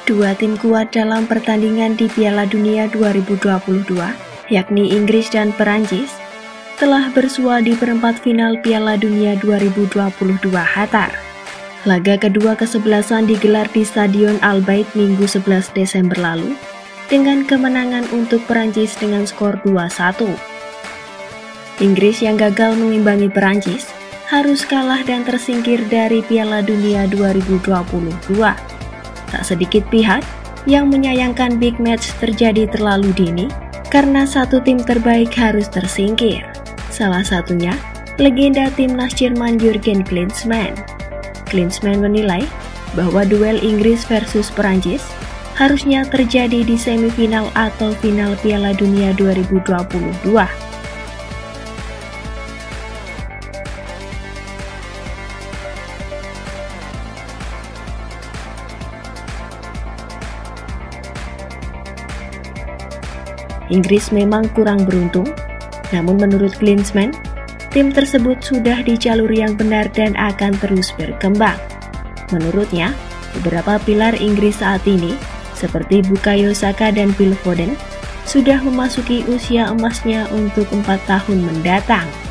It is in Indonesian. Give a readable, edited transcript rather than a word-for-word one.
Dua tim kuat dalam pertandingan di Piala Dunia 2022, yakni Inggris dan Perancis, telah bersua di perempat final Piala Dunia 2022 Qatar. Laga kedua kesebelasan digelar di Stadion Al Bayt Minggu 11 Desember lalu, dengan kemenangan untuk Perancis dengan skor 2-1. Inggris yang gagal mengimbangi Perancis harus kalah dan tersingkir dari Piala Dunia 2022. Tak sedikit pihak yang menyayangkan big match terjadi terlalu dini karena satu tim terbaik harus tersingkir. Salah satunya, legenda timnas Jerman Jurgen Klinsmann. Klinsmann menilai bahwa duel Inggris versus Perancis harusnya terjadi di semifinal atau final Piala Dunia 2022. Inggris memang kurang beruntung, namun menurut Klinsmann, tim tersebut sudah di jalur yang benar dan akan terus berkembang. Menurutnya, beberapa pilar Inggris saat ini, seperti Bukayo Saka dan Phil Foden, sudah memasuki usia emasnya untuk 4 tahun mendatang.